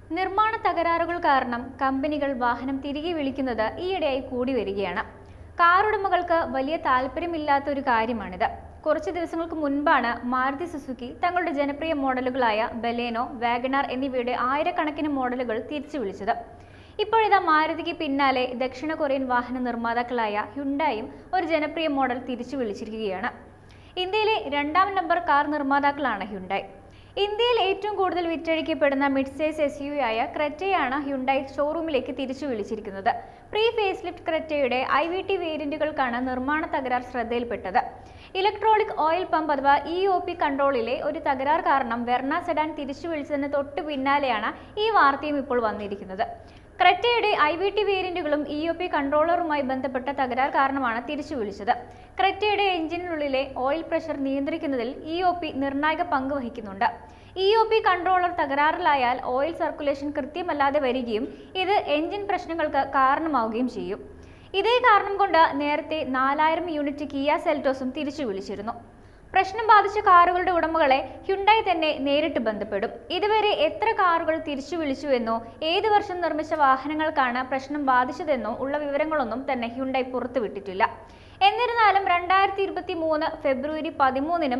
നിർമ്മാണ തകരാറുകൾ കാരണം കമ്പനികൾ വാഹനം തിരികെ വിളിക്കുന്നത് ഈയിടെയായി കൂടി വരികയാണ്. കാറുടമകൾക്ക് വലിയ താല്പര്യമില്ലാത്ത ഒരു കാര്യമാണിത്. കുറച്ച് ദിവസങ്ങൾക്ക് മുൻപാണ് മാരുതി സുസുക്കി തങ്ങളുടെ ജനപ്രിയ മോഡലുകളായ ബലേനോ, വാഗണാർ എന്നിവയുടെ ആയിരക്കണക്കിന് മോഡലുകൾ തിരിച്ചു വിളിച്ചത്. ഇപ്പോഴിതാ മാരുതിക്ക് പിന്നാലെ ദക്ഷിണ കൊറിയൻ വാഹന നിർമ്മാതാക്കളായ ഹ്യുണ്ടായും ഒരു ജനപ്രിയ മോഡൽ തിരിച്ചു വിളിച്ചിരിക്കുകയാണ്. ഇന്ത്യയിലെ 2ാം നമ്പർ കാർ നിർമ്മാതാക്കളാണ് ഹ്യുണ്ടായി. ഇന്ത്യയിൽ ഏറ്റവും കൂടുതൽ വിറ്റഴിക്കപ്പെടുന്ന മിഡ് സൈസ് SUV ആയ ക്രെറ്റയാണ് ഹ്യുണ്ടായി ഷോറൂമിലേക്ക് തിരിച്ചു വിളിച്ചിരിക്കുന്നത്. പ്രീ ഫേസ് ലിഫ്റ്റ് ക്രെറ്റയുടെ IVT വേരിയന്റുകൾക്കാണ് നിർമ്മാണ തകരാർ ശ്രദ്ധയിൽപ്പെട്ടത്. ഇലക്ട്രോണിക് ഓയിൽ പമ്പ് അഥവാ EOP കൺട്രോളിലെ ഒരു തകരാർ കാരണം വെർണ സെഡാൻ തിരിച്ചു വിളിച്ചതിന് തൊട്ടു പിന്നാലെയാണ് ഈ വാർത്തയും ഇപ്പോൾ വന്നിരിക്കുന്നത്. ക്രെറ്റയുടെ IVT വേരിയന്റുകളും EOP കൺട്രോളറുമായി ബന്ധപ്പെട്ട തകരാർ കാരണമാണ് തിരിച്ചു വിളിച്ചത്. ക്രെറ്റയുടെ എഞ്ചിനുള്ളിലെ ഓയിൽ പ്രഷർ നിയന്ത്രിക്കുന്നതിൽ EOP നിർണായക പങ്ക് വഹിക്കുന്നുണ്ട്. EOP കൺട്രോളർ തകരാറിലായാൽ ഓയിൽ സർക്കുലേഷൻ കൃത്യമല്ലാതെ വരികയും ഇത് എഞ്ചിൻ പ്രശ്നങ്ങൾക്ക് കാരണമാവുകയും ചെയ്യും. ഇതേ കാരണം കൊണ്ട് നേരത്തെ 4000 യൂണിറ്റ് കിയ സെൽറ്റോസും തിരിച്ചു വിളിച്ചിരുന്നു. പ്രശ്നം ബാധിച്ച കാറുകളുടെ ഉടമകളെ ഹ്യുണ്ടായി തന്നെ നേരിട്ട് ബന്ധപ്പെടും. ഇതുവരെ എത്ര കാറുകൾ തിരിച്ചു വിളിച്ചുവെന്നോ ഏത് വർഷം നിർമ്മിച്ച വാഹനങ്ങൾക്കാണ് പ്രശ്നം ബാധിച്ചതെന്നോ ഉള്ള വിവരങ്ങളൊന്നും തന്നെ ഹ്യുണ്ടായി പുറത്തുവിട്ടിട്ടില്ല. എന്നിരുന്നാലും 2023 ഫെബ്രുവരി 13-നും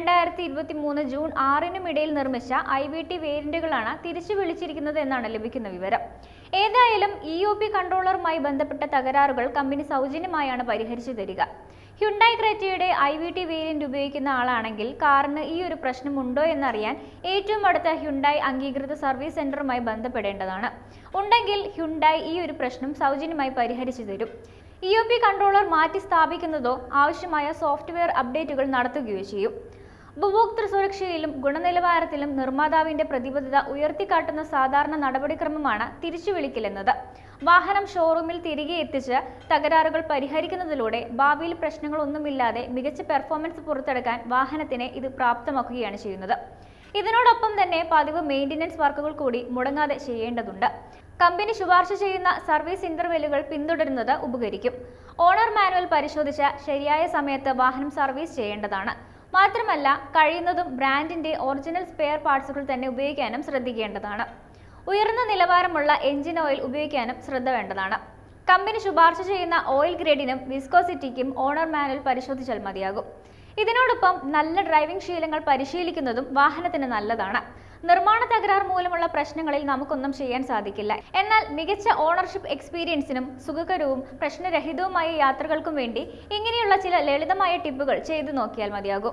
2023 ജൂൺ 6-നും ഇടയിൽ നിർമ്മിച്ച IVT വേരിയന്റുകളാണ് തിരിച്ചു വിളിച്ചിരിക്കുന്നത് എന്നാണ് ലഭിക്കുന്ന വിവരം. ഏതായാലും EOP കൺട്രോളറുമായി ബന്ധപ്പെട്ട തകരാറുകൾ കമ്പനി സൗജന്യമായാണ് പരിഹരിച്ചു തരിക. ഹ്യുണ്ടായി ക്രെറ്റയുടെ IVT വേരിയന്റ് ഉപയോഗിക്കുന്ന ആളാണെങ്കിൽ കാറിന് ഈ ഒരു പ്രശ്നം ഉണ്ടോ എന്നറിയാൻ ഏറ്റവും അടുത്ത ഹ്യുണ്ടായി അംഗീകൃത സർവീസ് സെന്ററുമായി ബന്ധപ്പെടേണ്ടതാണ്. ഉണ്ടെങ്കിൽ ഹ്യുണ്ടായി ഈ ഒരു പ്രശ്നം സൗജന്യമായി പരിഹരിച്ചു തരും. EOP കൺട്രോളർ മാറ്റി സ്ഥാപിക്കുന്നതോ ആവശ്യമായ സോഫ്റ്റ്വെയർ അപ്ഡേറ്റുകൾ നടത്തുകയോ ചെയ്യും. ഉപഭോക്തൃ സുരക്ഷയിലും ഗുണനിലവാരത്തിലും നിർമ്മാതാവിന്റെ പ്രതിബദ്ധത ഉയർത്തിക്കാട്ടുന്ന സാധാരണ നടപടിക്രമമാണ് തിരിച്ചുവിളിക്കൽ എന്നത്. വാഹനം ഷോറൂമിൽ തിരികെ എത്തിച്ച് തകരാറുകൾ പരിഹരിക്കുന്നതിലൂടെ ഭാവിയിൽ പ്രശ്നങ്ങളൊന്നുമില്ലാതെ മികച്ച പെർഫോമൻസ് പുറത്തെടുക്കാൻ വാഹനത്തിനെ ഇത് പ്രാപ്തമാക്കുകയാണ് ചെയ്യുന്നത്. ഇതിനോടൊപ്പം തന്നെ പതിവ് മെയിൻ്റനൻസ് വർക്കുകൾ കൂടി മുടങ്ങാതെ ചെയ്യേണ്ടതുണ്ട്. കമ്പനി ശുപാർശ ചെയ്യുന്ന സർവീസ് ഇന്റർവെല്ലുകൾ പിന്തുടരുന്നത് ഉപകരിക്കും. ഓണർ മാനുവൽ പരിശോധിച്ച ശരിയായ സമയത്ത് വാഹനം സർവീസ് ചെയ്യേണ്ടതാണ്. മാത്രമല്ല കഴിയുന്നതും ബ്രാൻഡിന്റെ ഒറിജിനൽ സ്പെയർ പാർട്സുകൾ തന്നെ ഉപയോഗിക്കാനും ശ്രദ്ധിക്കേണ്ടതാണ്. ഉയർന്ന നിലവാരമുള്ള എഞ്ചിൻ ഓയിൽ ഉപയോഗിക്കാനും ശ്രദ്ധ വേണ്ടതാണ്. കമ്പനി ശുപാർശ ചെയ്യുന്ന ഓയിൽ ഗ്രേഡിനും വിസ്കോസിറ്റിക്കും ഓണർ മാനുവൽ പരിശോധിച്ചാൽ മതിയാകും. ഇതിനോടൊപ്പം നല്ല ഡ്രൈവിംഗ് ശീലങ്ങൾ പരിശീലിക്കുന്നതും വാഹനത്തിന് നല്ലതാണ്. നിർമ്മാണ തകരാർ മൂലമുള്ള പ്രശ്നങ്ങളിൽ നമുക്കൊന്നും ചെയ്യാൻ സാധിക്കില്ല. എന്നാൽ മികച്ച ഓണർഷിപ്പ് എക്സ്പീരിയൻസിനും സുഖകരവും പ്രശ്നരഹിതവുമായ യാത്രകൾക്കും വേണ്ടി ഇങ്ങനെയുള്ള ചില ലളിതമായ ടിപ്പുകൾ ചെയ്തു നോക്കിയാൽ മതിയാകും.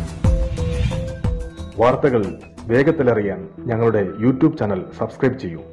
വാർത്തകൾ വേഗത്തിലറിയാൻ ഞങ്ങളുടെ YouTube ചാനൽ സബ്സ്ക്രൈബ് ചെയ്യൂ.